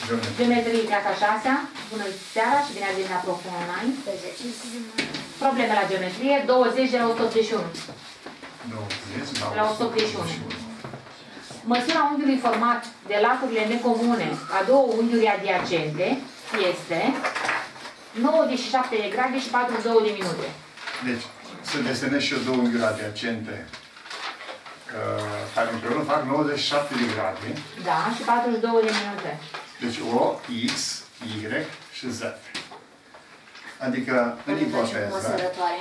Geometrie, clasa 6-a. Bună seara și bine ați venit la Prof Online. Probleme la geometrie, 20 de la 181. 20 la 181. Măsura unghiului format de laturile necomune a două unghiuri adiacente este 97 de grade și 42 de minute. Deci, să desenez și eu două unghiuri adiacente care împreună fac 97 de grade. Da, și 42 de minute. Deci O, X, Y și Z. Adică, în ipoteză...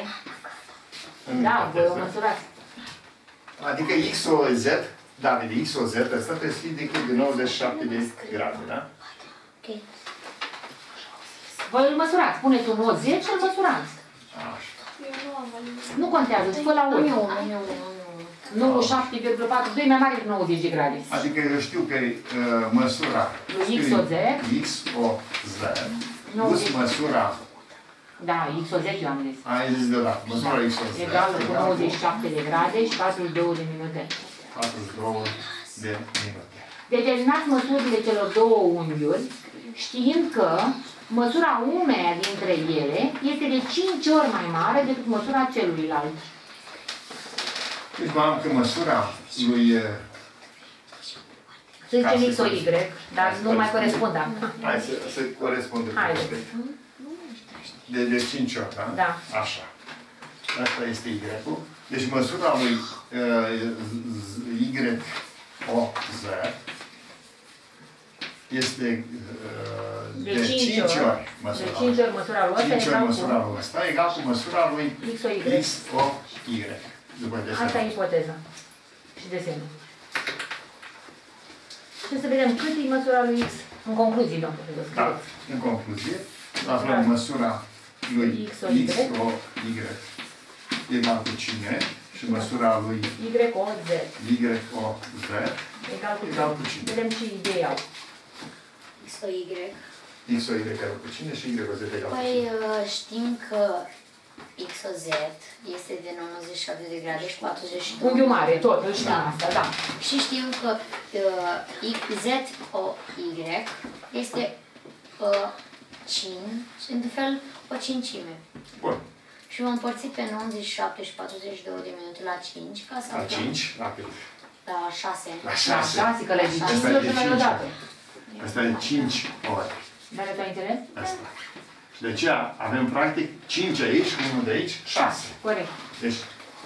Da, voi o măsurați. Adică X, O, Z, David, X, O, Z, ăsta trebuie să fie decât de 97 de grade, da? Ok. Voi îl măsurați, puneți un O, Z și îl măsurați. Așa. Nu contează, spă la ochi. Nu, 7,42 mai mare de 90 de grade. Adică eu știu că măsura lui X, O, Z. X, O, Z. Plus măsura... Da, X, O, Z eu am zis. Ai zis deodată, măsura X, O, Z. Egală cu 97 de grade și 42 de minute. 42 de minute. Determinați măsurile celor două unghiuri, știind că măsura umeia dintre ele este de 5 ori mai mare decât măsura celuilalt. Deci am că măsura lui... Să zicem X, O, Y, dar nu mai corespunde. Hai să corespundă. De 5 ori, da? Da. Așa. Asta este Y-ul. Deci măsura lui Y, O, Z este de 5 ori măsura. De 5 ori măsura lui ăsta. 5 ori măsura lui ăsta egal cu măsura lui X, O, Y. Asta e ipoteza. Și desenul. Și să vedem cât e măsura lui X. În concluzie, domnule. Da, în concluzie, aflăm măsura lui X, O, Y egal cu cine? Și măsura lui Y, O, Z. Y, O, Z egal cu cine? Vedem ce idei au. X, O, Y. X, O, Y egal cu cine și Y, O, Z egal cu cine? Păi știm că X, O, Z este de 97 de grade și 42. Unghiul mare, tot, îl știm asta, da. Și știm că Z, O, Y este 5, într-un fel o cincime. Bun. Și vom împărți pe 97 și 42 de minute la 5, ca să la 5, la cât? La 6. La 6. La 6, că le zici 5 ori mai odată. Asta e 5 ori. Dar tu ai înțeles? Asta. Și de aceea avem practic 5 aici, 1 de aici, 6. Corect. Deci,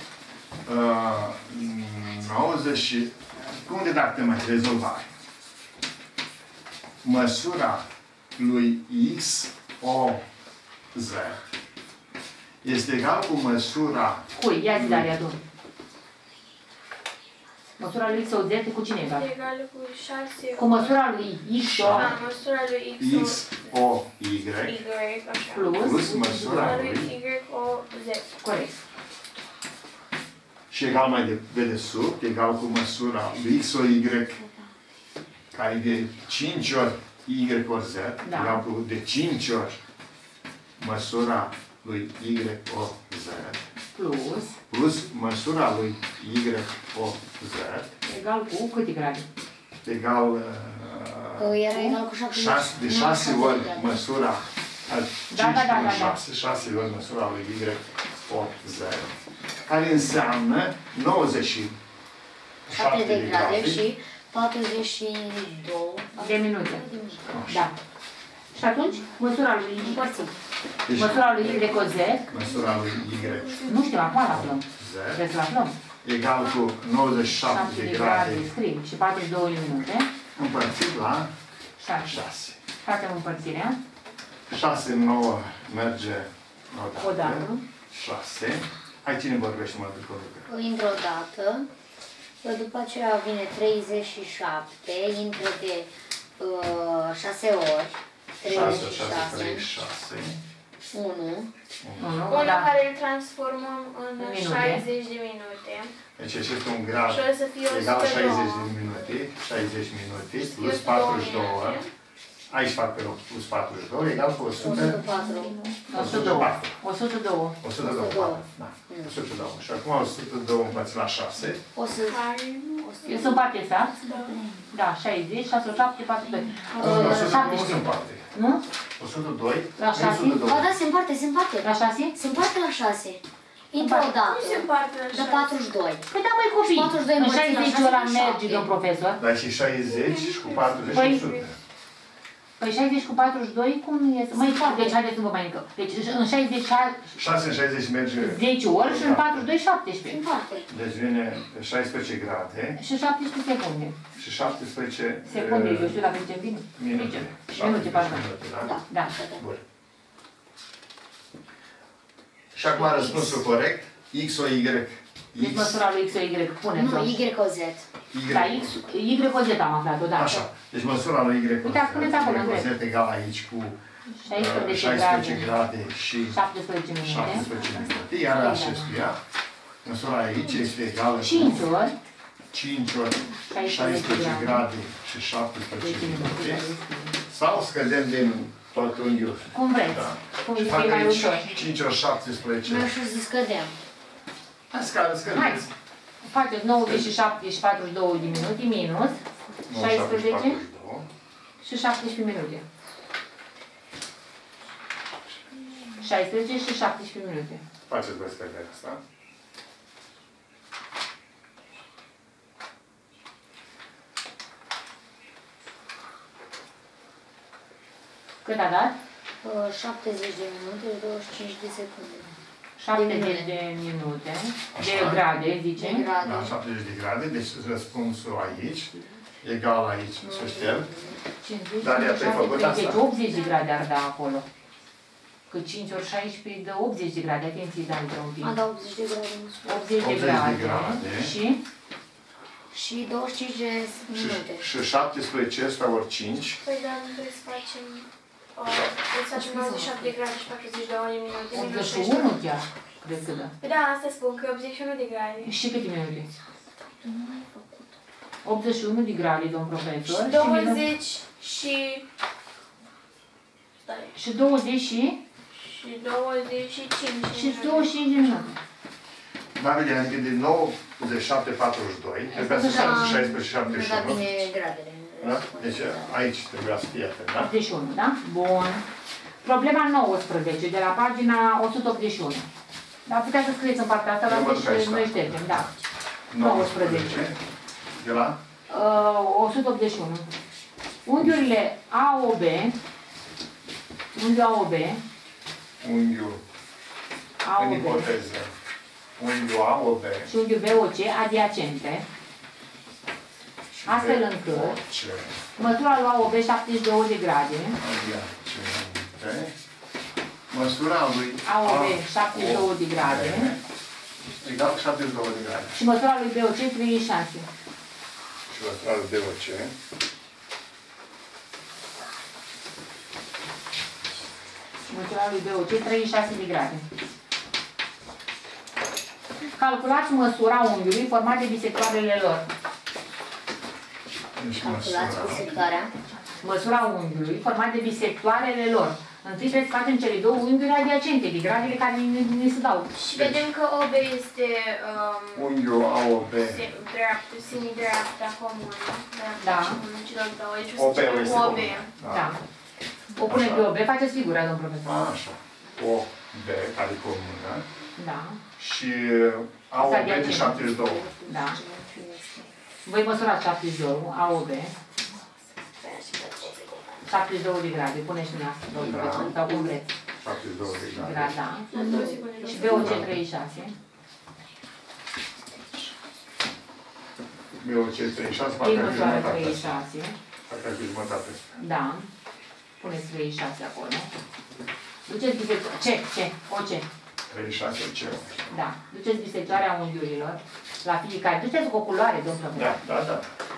90 și... Cum redactăm aici? Rezolvare. Măsura lui X, O, Z este egal cu măsura... Cui? Ia zi, Daria, tu. Măsura lui X, O, Z cu cine egal? Egală cu 6... Cu măsura lui X, O... măsura lui X, O, Y. Așa. Plus măsura lui Y, O, Z. Corect. Și egal mai de desubt, egal cu măsura lui X, O, Y, care e de 5 ori Y ori Z, egal cu de 5 ori măsura lui Y, O, Z. Plus măsura lui Y, O, Z. Egal cu câte grade? Egal... Era egal cu 6. De 6 ori măsura... 5 plus 6 ori măsura lui Y, O, Z. Care înseamnă 97 de grade și 42 de minute. Da. Și atunci, măsura lui împărțit. Deci, măsura lui Y cu Z. Măsura lui Y. Nu știu, acum la aflăm. Trebuie să aflăm. Egal cu 97 de grade. Scrie și 42 de minute. Împărțit la 6. Facem împărțirea. 6 în 9 merge odată. 6. Hai, cine vorbește mai după lucră? Intră odată. După aceea vine 37. Intră de 6 ori. 36. 1. Unul care îl transformăm în 60 de minute. Deci este un grad și o să fie egal 102. 60 de minute. 60 minute plus 42. Aici fac pe loc plus 42 egal cu 104. 104. 102. 102. Da. 102. Și acum 102 împărțit la 6. Eu sunt parte exact? Da, 60, 67, 42. 102 se împarte. Nu? 102. La 6? Ba da, se împarte, se împarte. La 6? Se împarte la 6. Intră o dată. Nu se împarte la De 42. Păi da, măi copii, 42 în împărțit la 60 ăla 6, merge, domn profesor. Dar și 60 și cu 40 Păi, 100. Păi 60 cu 42, cum este? Măi, deci haideți să vă mai încă. Deci în 60, 6 în 60 merge... 10 ori și în 42, 17. Împarte. Deci vine 16 grade Și 17 secunde. și 17 Secunde, eu știu dacă zicem bine. minute. Minute, pardon. Da? Da. Bun. Și acum răspunsul corect. X o Y. Deci măsura lui X o Y, puneți-o. Nu, Y o Z. Da, Y o Z am aflat odată. Așa. Deci măsura lui Y o Z. Uite, spuneți acolo, Y o Z egal aici cu 16 grade și 17 minute. 17 minute. Iar acestuia, măsura aici este egală 5 ori. 5 ori 16 grade și 17 minute. Sau scădem din tot unghiul. Cum vreți. Da. Cum Și e fac mai aici ușor. 5 ori 17. Nu știu să scădem. Hai, scădeți. Hai. Faceți 97 și 42 de minute minus 16 și 17 minute. 16 și 17 minute. Faceți voi scăderea asta. Cât a dat? 70 de minute, 25 de secunde. 70 de minute. De grade, zicem. De grade. Da, 70 de grade, deci răspunsul aici, egal aici, să șterg. 50, Dar ea te-ai făcut asta? deci 80 de grade ar da acolo. Că 5 ori 16 dă 80 de grade. Atenție, Danica, un pic. A, da, 80 de grade. 80 de grade. Și? Și 25 de minute. Și 17 ăsta ori 5. Păi da, nu trebuie să facem... Trebuie să facem 97 de grade și 42 de minute. 81 chiar, cred că da. Păi da, asta spun, că 81 de grade. Și câte minute? 81 de grade, domn profesor. Și 20 și... Stai. Și 20 și? Și 25 Și 25 de minute. Da, vedem, adică de 97, 42, trebuia să facă 16, Da, 71. bine gradele. Da? Deci aici trebuia să fie atent, da? 81, da? Bun. Problema 19, de la pagina 181. Dar puteți să scrieți în partea asta, la și noi ștergem, da. 19. De la? 181. Unghiurile AOB, unghiul AOB, Unghiul în ipoteză. Unghiul AOB și unghiul BOC adiacente, astfel încât măsura lui AOB 72 de grade, măsura lui AOB 72 de grade egal 72 de grade. și măsura lui BOC 36. Și măsura lui BOC măsura lui BOC 36 de grade. Calculați măsura unghiului format de bisectoarele lor. Calculați bisectoarea. Măsura unghiului format de bisectoarele lor. Întâi trebuie să facem cele două unghiuri adiacente, de gradele care ne se dau. Și vedem că OB este unghiul AOB semi-dreapta comună. Da. Celor două. Deci o OB să este zicem OB. Da. O punem pe OB, faceți figura, domn profesor. Așa. OB, care e comună. Da. Și AOB de 72. Da. Voi măsurați 72, AOB. 72 de grade, puneți dumneavoastră, domn profesor, sau cum vreți. 72 de grade. Grad, da. Și BOC 36. BOC 36, Ei parcă măsoară jumătate. 36. Parcă jumătate. Da. Puneți 36 acolo. Duceți bisectoarea. Ce? O ce? 36 ce? Da. Duceți bisectoarea unghiurilor la fiecare. Duceți cu o culoare, domn profesor. Da.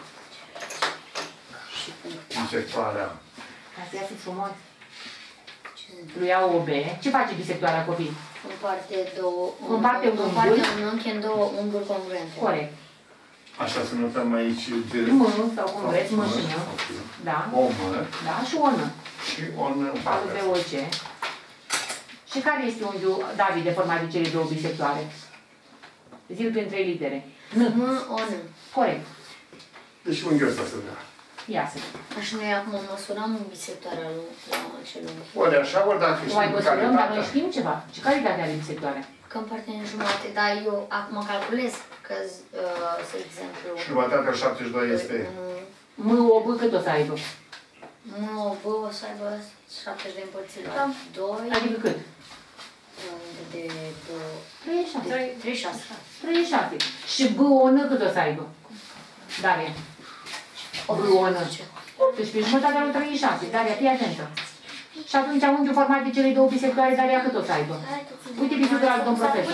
Bisectoarea. Ca să iasă frumos. Lui AOB. Ce face bisectoarea, copii? Împarte două... Împarte un Împarte un unchi în două unghiuri congruente. Corect. Așa să notăm aici de... M, sau cum vreți, mășină. Da. O mă. Da, și o nă. Și o nă în 4 de OC. Și care este unghiul, David, de format de cele două bisectoare? Zi-l prin 3 litere. N. M, O, N. Corect. Deci unghiul ăsta se dă. Iasă. Așa noi acum măsurăm bisectoarea la acel unghi. Ori așa, ori dacă Nu mai știm măsurăm, dar noi calitatea. știm ceva. Ce calitate are bisectoarea? Că împarte în jumate, dar eu acum calculez că, de exemplu... Jumătatea 72 este... M, o, B, cât o să aibă? M, O, B o să aibă 70 de împărțit la 2. Adică cât? De 36. 36. 36. Și B, O, N, cât o să aibă? Daria. B, O, N. 18, jumătatea lui 36. Daria, fii atentă. Și atunci unghiul format de cele două bisectoare, Daria, cât o să aibă? Uite bisectoarea al domn profesor.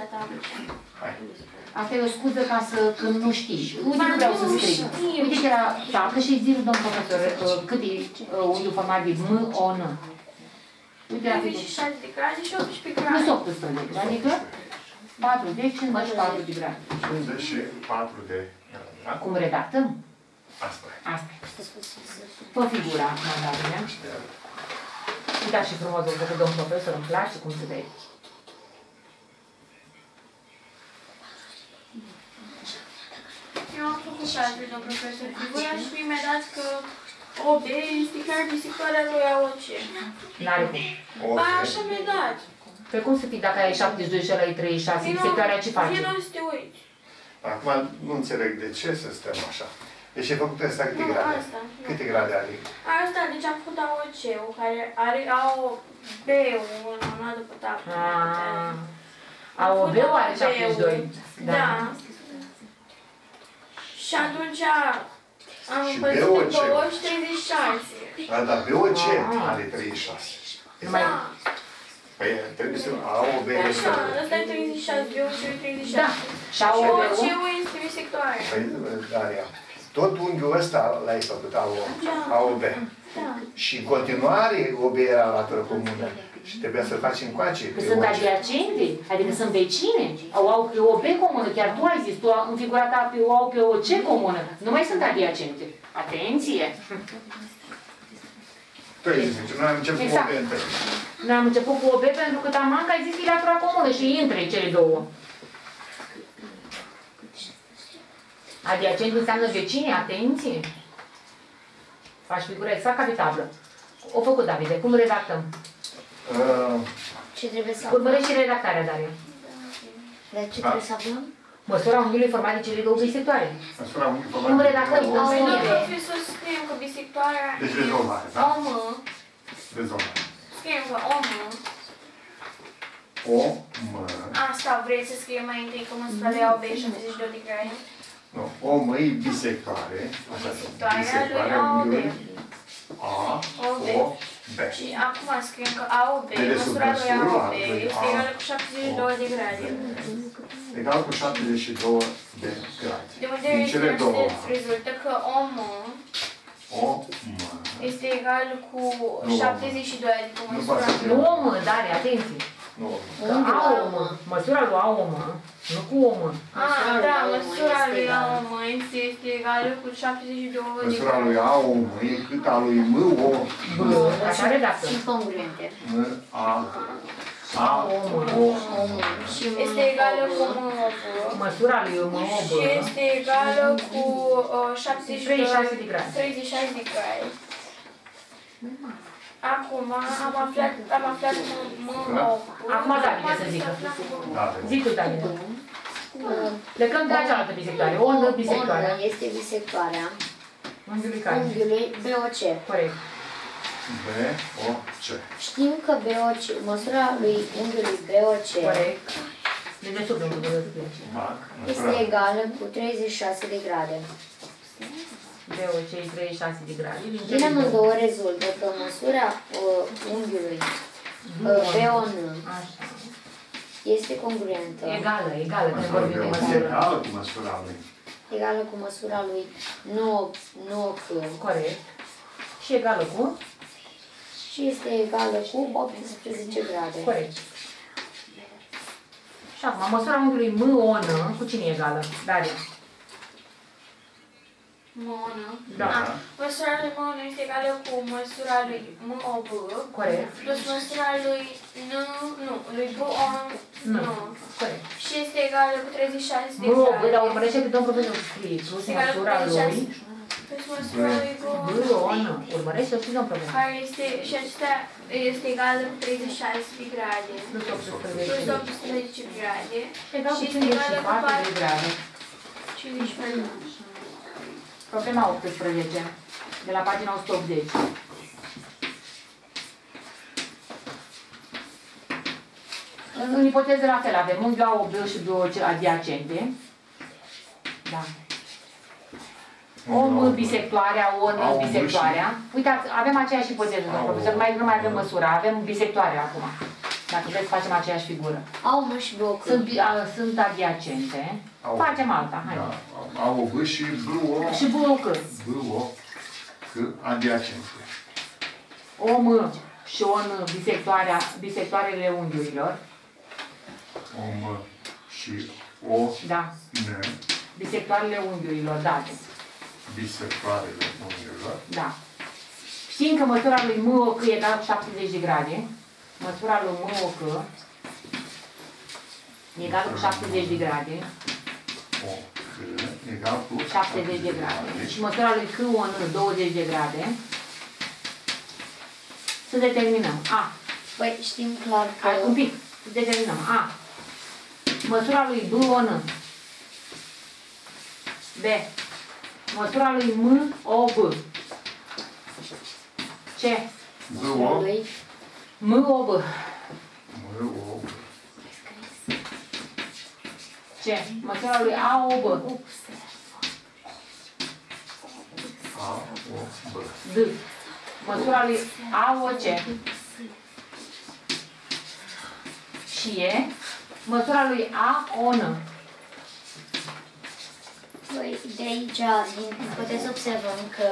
Asta e o scuză ca să, când nu știi. Uite, nu vreau să scriu. Uite că era tablă și zi-l, domn profesor, cât e unghiul format de M, O, N. Uite la 36 de grade și 18 grade. plus 18, adică 40, 54 de grade. 54 de grade. Cum redactăm? Asta e. Asta e. Pe figura acum, Daria. Uitați și frumos, vă făcut domn profesor, îmi place cum se vede. Eu am făcut altfel, domn profesor, figura și mi-a dat că OB este chiar bisectoarea lui AOC. N-are cum. Ba, așa mi-a dat. Pe cum să fii dacă ai 72 și ăla e 36, bisectoarea ce face? Vino să te uiți. Acum nu înțeleg de ce să stăm așa. Deci e făcut ăsta câte grade? Asta. Câte grade are? Asta, deci am făcut AOC-ul, care are AOB-ul în una după tablă. AOB-ul are 72. Da. Și atunci am Și împărțit BOC. în 2 și 36. Da, dar BOC are 36. Da. Păi trebuie să AOB este... Așa, ăsta e 36, BOC e 36. Da. Și AOB-ul? BOC-ul este bisectoare. Păi, Daria, tot unghiul ăsta l-ai făcut AOB. Da. Și în continuare OB era latură comună. Și trebuia să-l faci încoace. Că sunt adiacente, adică sunt vecine, au pe OB comună, chiar tu ai zis, tu în figura ta au pe OC comună, nu mai sunt adiacente. Atenție! Tu ai zis, noi am început Exact. cu OB întâi. Noi am început cu OB pentru că taman că ai zis că e latura comună și între cele două. Adiacent înseamnă vecine, atenție! Faci figura exact ca pe tablă. O făcut Davide, cum redactăm? Ce trebuie să Urmărește și redactarea, Daria. Dar ce trebuie să aflăm? Măsura unghiului format de cele două bisectoare. Măsura unghiului Cum format de redactăm? două. Cum Noi, scrie? domnul profesor, scriem că bisectoarea Deci rezolvare, da? OM. Rezolvare. Scriem că OM. O, mă... Asta vreți să scriem mai întâi că măsura lui AOB e 72 de grade? Nu, o mă e bisectoare. Așa, Bisectoarea lui AOB. unghiului A, OB. O, B. Și acum scriem că AOB, Vedeți măsura lui măsura AOB, lui este A. egală cu 72 de grade. Egal cu 72 de grade. De unde Din cele două. rezultă că OM O, mă... este egal cu Nu, 72, adică Nu măsura poate fi. Nu omă, Daria, atenție. Nu, Că aomă, măsura lui aomă, nu cu omă. da, măsura lui AOM este egală cu 72 de măsura grade. lui A, O, mă e cât a lui M, O, B, așa redactă. Sunt congruente. M, A, A, omă. O, Și Este egală cu MOB Măsura lui și omă, este egală cu 36 de grade. 36 de grade. Acum am aflat MOB. Acum Davide să zică. da, Zic tu, Davide. Plecăm de la cealaltă bisectoare. O undă bisectoare. Ona este bisectoarea Unghiului care? unghiului BOC. Corect. B, O, C. Știm că BOC, măsura lui unghiului BOC Corect. De desubt de unghiul Fac, este măsura. egală cu 36 de grade. BOC 36 de grade. Din amândouă rezultă că măsura unghiului BON Așa. este congruentă, Egală, când Măsura vorbim de B, O, măsură. egală cu măsura lui. egală cu măsura lui 9 Corect. Și egală cu? și este egală cu 18 grade. Corect. Și acum, măsura unghiului M-ON, cu cine e egală? Daria. monă. Da. Măsura lui monă este egală cu măsura lui MOB. Corect. Plus măsura lui lui BON. Nu. Corect. Și este egală cu 36 de Bă, grade. dar urmărește pe domnul profesor să scrie plus măsura lui. Plus măsura lui Bă, nu. Urmărește și domnul profesor. care este, și acesta este egală cu 36 de grade. Plus Plus 18. 18 grade. Egal cu Și este egală cu 54 de grade. 54. Problema 18, de la pagina 180. În ipoteze la fel, avem unghiul AOB și două adiacente. Da. OM bisectoarea, ON bisectoarea. Uitați, avem aceeași ipoteză, domnul profesor, nu mai avem măsura, avem bisectoarea acum. Dacă vreți, facem aceeași figură. AOB și BOC. Sunt adiacente. Facem alta, hai. AOB și BOC. Și BOC. BOC adiacente. OM și ON bisectoarele unghiurilor. OM și O. Da. N. Bisectoarele unghiurilor date. Bisectoarele unghiurilor. Da. Știm că măsura lui MOC e egală cu 70 de grade. Măsura lui MOC e egală cu 70 de grade. OC egal cu 70 de grade. Și măsura lui CON 20 de grade. Să determinăm. A. Păi știm clar că... Hai, un pic. Determinăm. A. Măsura lui BON. B. Măsura lui MOB. C. BOC. MOB. C. Măsura lui AOB. D. Măsura lui AOC. Și E. Măsura lui AON. Păi, de aici puteți să observăm că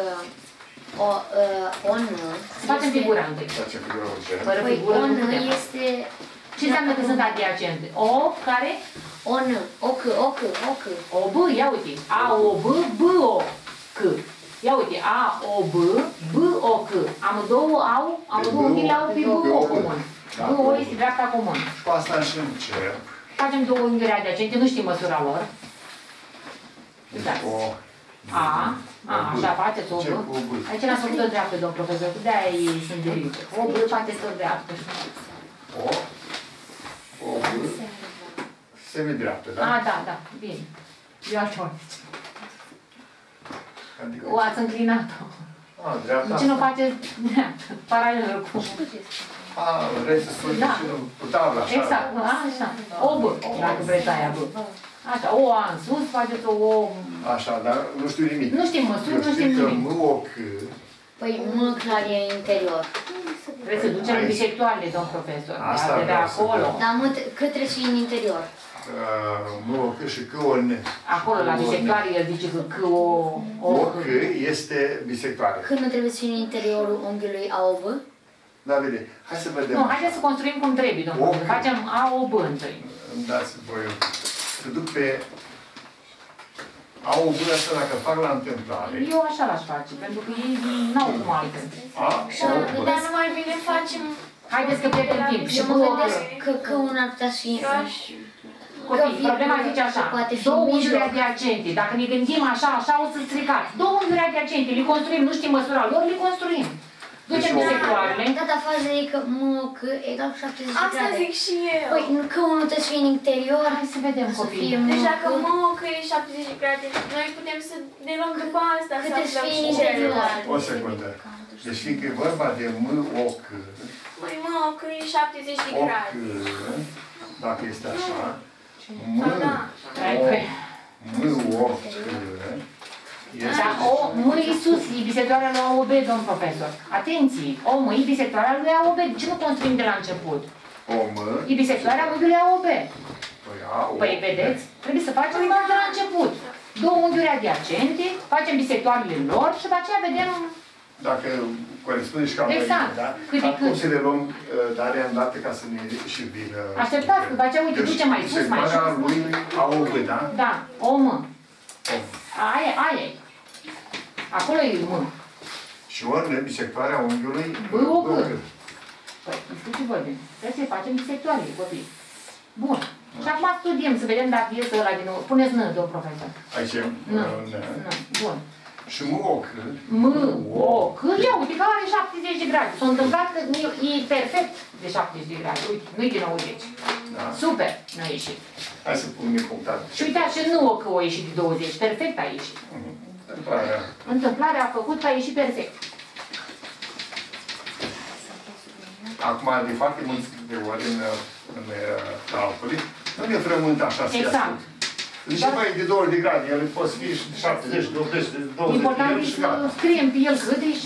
ON Facem figura întâi. Facem figura urgent. Fără Păi figură nu ON putem. este... Ce înseamnă că sunt adiacente? O care? ON, OC. O B, ia uite. A, O, B, B, O, C. Ia uite, A, O, B, B, O, C. Amândouă unghiile au pe B, O comun. B, O este dreapta comună. Și cu asta și încep. Facem două unghiuri adiacente, nu știm măsura lor. Uitați. A, așa, faceți o B. Aici l-am făcut o dreaptă, domn profesor, de-aia ei sunt de rică. O B, faceți o dreaptă. O B, semidreaptă, da? Da, bine. Eu așa. Adică... O ați înclinat-o. Dreapta. De ce nu faceți dreaptă, paralelă cu... Vrei să spui cu tabla, așa? Exact, așa. O B, dacă vreți aia B. Așa, o A în sus, faceți o O... Așa, dar nu știu nimic. Nu știm măsuri, nu știm că nimic. MOC... Păi M clar e interior. Trebuie să ducem în bisectoarele, domn profesor. Asta de vreau să acolo. Dar cât trebuie să fie în interior? MOC și CON. Acolo, la bisectoare, el zice că MOC este bisectoare. Când nu trebuie să fie în interiorul unghiului AOB? Da, vede. Hai să vedem. Nu, haideți să construim cum trebuie, domn profesor. Facem A, O, B întâi. Îmi dați voi. Să duc pe AOB asta dacă fac la întâmplare. Eu așa l-aș face, pentru că ei n-au cum altfel. Dar nu mai bine facem... Haideți că pierdem timp. Și Eu mă gândesc că unul ar putea să fie... Copii, problema zice așa, două unghiuri adiacente, dacă ne gândim așa, o să stricați. Două unghiuri adiacente, le construim, nu știm măsura lor, le construim. Ducem bisectoarele. Tata faza e că MOC egal cu 70 de grade. Asta zic și eu. Păi că unul trebuie să fie în interior. Hai să vedem, copii. Deci dacă MOC e 70 de grade, noi putem să ne luăm după asta, să aflăm și celălalt. O secundă. Deci fiindcă e vorba de MOC, Păi MOC e 70 de grade. dacă este așa, MOC Dar o mâini sus, e bisectoarea lui AOB, domn profesor. Atenție, o mâini bisectoarea lui AOB. De ce nu construim de la început? E bisectoarea unghiului AOB. Păi vedeți, trebuie să facem de la început. Două unghiuri adiacente, facem bisectoarele lor și după aceea vedem... Dacă corespunde și calculele, exact. da? Cât de cât. Acum să le luăm Daria îndată ca să ne și vină... Așteptați, că după aceea, uite, ducem mai sus, mai sus. Lui AOB, da? Da, o mă. Aia e. Acolo e M. Și ori bisectoarea unghiului B-O-C. Păi, despre ce vorbim? Trebuie să-i facem bisectoarie, copii. Bun. Și acum studiem, să vedem dacă este ăla din nou. Puneți N, domn profesor. Aici e N. Bun. Și M-O-C. M-O-C. Ia uite că are 70 de grade. S-a întâmplat că e perfect de 70 de grade. Uite, nu-i de 90. Da. Super, n-a ieșit. Hai să punem punctat. Și uitați, și nu că a ieșit de 20. Perfect a ieșit. Întâmplarea a făcut că a ieșit perfect. Acum, de foarte mulți de ori în calculi, nu ne frământ așa să exact. Deci mai de 20 de grade, el poate fi și de 70, de 80, de 20 important e să scriem pe el cât e și...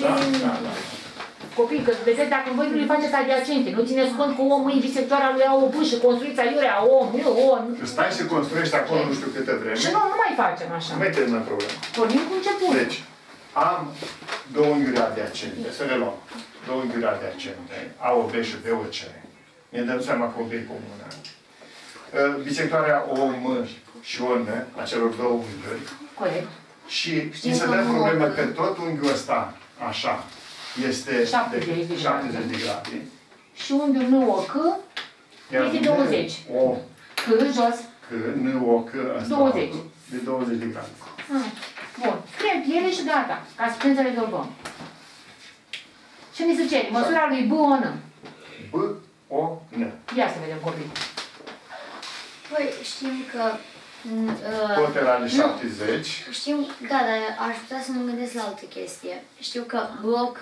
Copii, că vedeți, dacă voi nu le faceți adiacente, nu țineți cont că O, mâini, bisectoarea lui A, O, B și construiți aiurea O, M, O... Că stai să construiești acolo nu știu câtă vreme. Și nu mai facem așa. Nu mai terminăm problema. Pornim cu început. Deci, am două unghiuri adiacente, să le luăm. Două unghiuri adiacente, AOB și BOC. Ne dăm seama că OB e comună. Bisectoarea OM și ON, a celor două unghiuri. Corect. Și ni se dă problema că tot unghiul ăsta, așa, este 70 de grade. Și unghiul NOC este 20. O, C, jos. C, NOC, ăsta 20. De 20 de grade. Bun. Scriem pe ele și gata. Ca să putem să rezolvăm. Și ni se cere măsura lui B-O-N. B-O-N. Ia să vedem copii. Păi știm că... Tot era de 70. Știu, da, dar aș putea să mă gândesc la altă chestie. Știu că BOC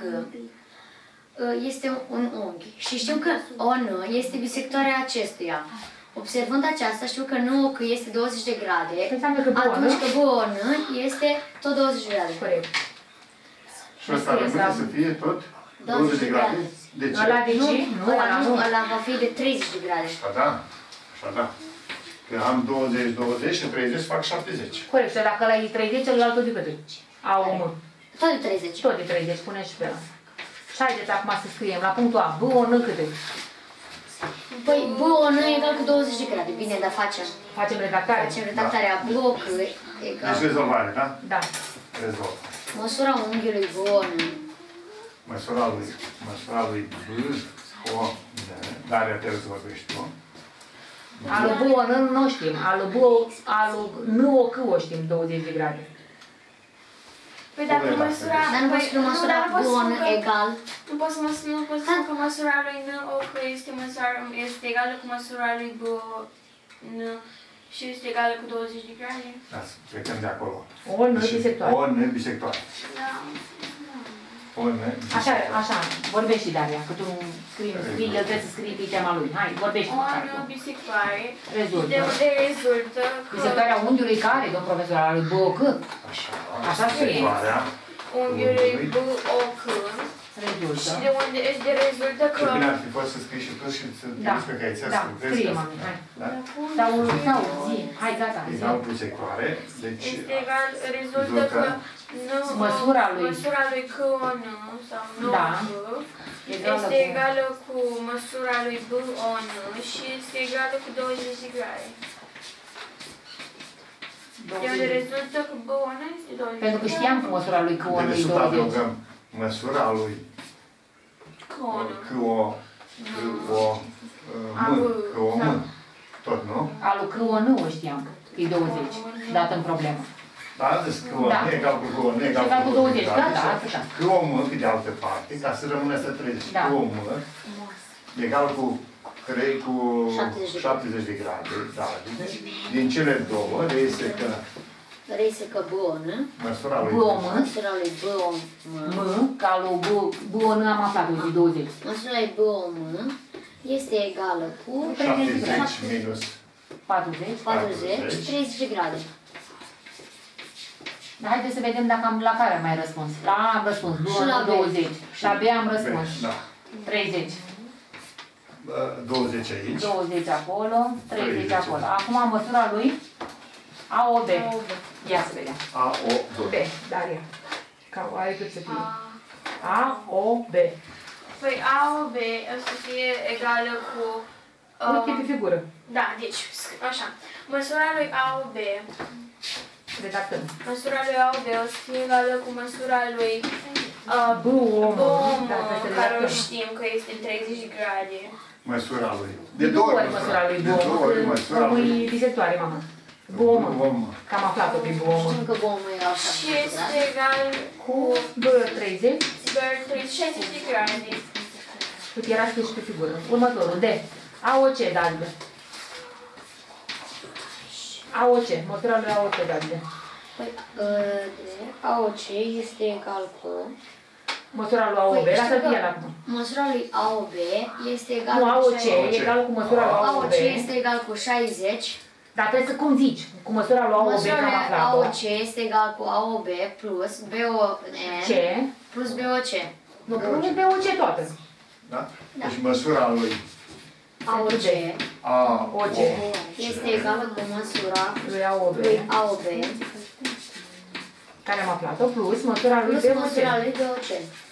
este un unghi și știu că ON este bisectoarea acestuia. Observând aceasta, știu că NOC este 20 de grade, atunci că BON este tot 20 de grade. Corect. Și ăsta rămâne să fie tot 20 de grade. De ce? Ăla de ce? Nu, ăla va fi de 30 de grade. Așa da, așa da. Că am 20, 20 și 30 fac 70. Corect, și dacă ăla e 30, ălalt tot de cât? A-O-M. Tot de 30. Tot de 30, pune și pe ăla. Și haideți acum să scriem la punctul A. B-O-N cât e? Păi B-O-N egal cu 20 de grade. Bine, dar facem. Facem redactare? Facem redactarea. B-O-C egal. Deci rezolvare, da? Da. Rezolv. Măsura unghiului B-O-N. Măsura lui B-O-N. Daria te rezolvești tu. Alu B-O-N nu știm. Alu N-O-C o știm 20 de grade. Păi dacă măsura... Dar nu poți spune măsura B-O-N egal. Nu pot să spun că măsura lui N-O-C este egală cu măsura lui B-O-N și este egală cu 20 de grade. Da, plecăm de acolo. O-N bisectoare. O-N bisectoare. Da. O-N bisectoare. Așa, vorbești și Daria, că tu scrii, el trebuie să scrii pe tema lui. Hai, vorbești. O-N bisectoare. Rezultă. De unde rezultă că... Bisectoarea unghiului care, domn profesor, al lui B-O-C? Așa scrie. Unghiului B-O-C. Rezultă. Și de unde rezultă că... Ce bine ar fi fost să scrii și tu și să trimis pe caițea să lucrezi. Scrie, mami, hai. Da? Sau, zi, hai, gata, zi. Egal bisectoare, deci... Este egal, rezultă că măsura lui K-O-N sau NO-C este egală cu măsura lui B-O-N și este egală cu 20 de grade. De unde rezultă că B-O-N este 20 de grade. Pentru că știam că măsura lui K-O-N e 20. Măsura lui K-O-M, tot, nu? Alu K-O-N o știam, că e 20, dat în problemă. Da, a zis K-O-N egal cu K-O-N egal cu 20, gata, atâta. K-O-M, pe de altă parte, ca să rămână să 30, K-O-M egal cu 70 de grade, da, din cele două reiese că B-O-N, măsura lui B-O-M, ca lui B-O-N am aflat, uite, 20. măsura lui B-O-M este egală cu 70 minus 40, 30 de grade. Dar haideți să vedem dacă am la care am mai răspuns. La A am răspuns, B-O-N 20. Și la B am răspuns, 30. 20 aici. 20 acolo, 30 acolo. Acum măsura lui A-O-B. Ia să vedem. A-O-B. Daria. Ca o are cât să fie. A-O-B. Păi A-O-B o să fie egală cu... Uite pe figură. Da, deci, așa. Măsura lui A-O-B Redactăm. Măsura lui AOB o să fie egală cu măsura lui BOM, BOM, da, trebuie să care o redactăm. știm că este 30 de grade. Măsura lui. De două ori măsura lui De două ori BOM, măsura că lui. e bisectoare, mamă. BOM, BOM. că am aflat-o pe BOM. Știm că bomul e așa. Și este egal Cu 2 ori 30, doar 60 de grade. cât era scris și pe figură. Următorul, D. AOC, David. AOC, măsura lui AOC, David. Păi, AOC este egal cu... Măsura lui AOB, Păi, lasă știu fie că la acum. măsura lui AOB este egal Nu, cu AOC 60. e egal cu măsura lui AOB. AOC este egal cu 60. Dar trebuie să, cum zici, cu măsura lui AOB, Măsura că am lui aflat-o. AOC este egal cu AOB plus BON Ce? plus BOC. Nu, pune BOC toată. Da? Deci măsura lui AOC AOC este egală cu măsura lui AOB, lui AOB care am aflat-o, plus măsura lui plus BOC. măsura lui BOC.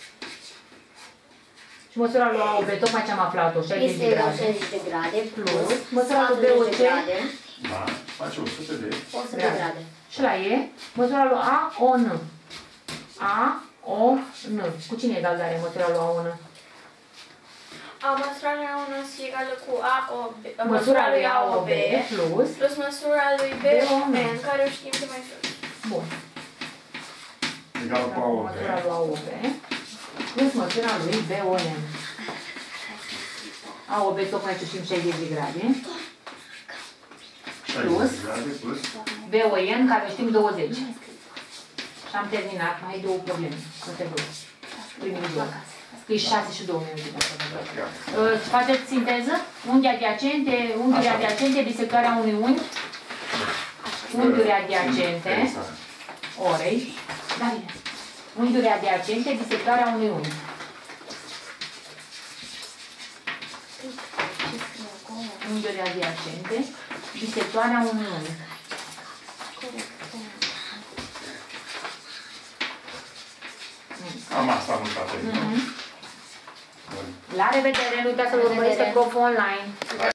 Și măsura lui AOB, tocmai ce am aflat-o, 60 Este de egal grade. 60 de grade plus măsura lui 40 BOC. de grade, da, face 100 de 100 de grade. Și la E, măsura lui AON. AON. Cu cine e egalare măsura lui AON? Măsura lui A1 este egală cu AOB. Măsura lui AOB plus măsura lui BON, care o știm de mai sus. Bun. egal cu AOB. Măsura lui AOB plus măsura lui BON. AOB tocmai ce știm 60 de grade. 60 de grade plus BON care știm 20. Și am terminat, mai ai două probleme. Nu te duc. Primul bloc. Scrii 6 și 2 minute. Faceți sinteză? Unghi adiacente, unghiuri adiacente, bisectoarea unui unghi. Unghiuri adiacente. Orei. Da, bine. Unghiuri adiacente, bisectoarea unui unghi. Unghiuri adiacente, bisectoarea unui unghi. Am asta am uitat. La revedere, nu uitați să-l urmăriți pe Prof Online.